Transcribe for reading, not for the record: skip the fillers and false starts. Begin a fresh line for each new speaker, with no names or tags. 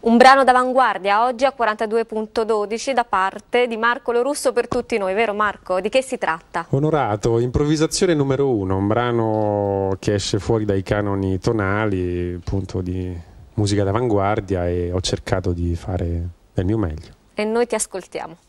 Un brano d'avanguardia oggi a 42.12 da parte di Marco Lorusso per tutti noi, vero Marco? Di che si tratta?
Onorato, improvvisazione numero 1, un brano che esce fuori dai canoni tonali, appunto di musica d'avanguardia, e ho cercato di fare del mio meglio.
E noi ti ascoltiamo.